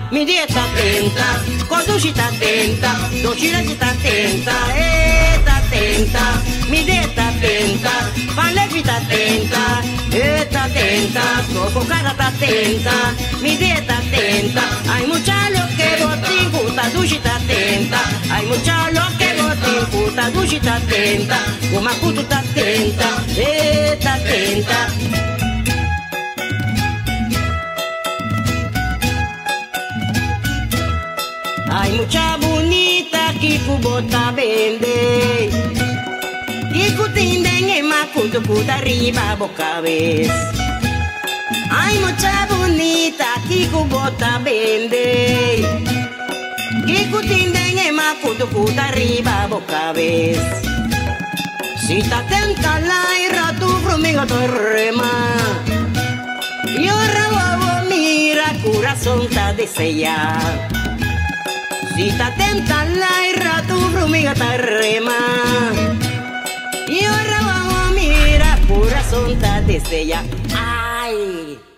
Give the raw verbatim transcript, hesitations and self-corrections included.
mi dieta atenta, conduci attenta, docile sta attenta, e sta attenta, mi dieta attenta, falle vita attenta, e sta attenta, dopo cara sta attenta, mi dieta attenta, hai muccialo che voti in puta, duci sta attenta, hai muccialo che voti in puta, duci sta attenta, come appunto sta attenta, e sta attenta. Ay, mucha bonita que kubota vende y kutinden en macuto puta arriba boca vez. Ay, mucha bonita que kubota vende y kutinden en macuto puta arriba boca vez. Si ta tenta la ira tu frumigo to rema y ahora mira corazón ta desea. Si ta tenta l'aira tu frumiga ta rema y ahora vamos a mirar pura sonta desde ya. Ay.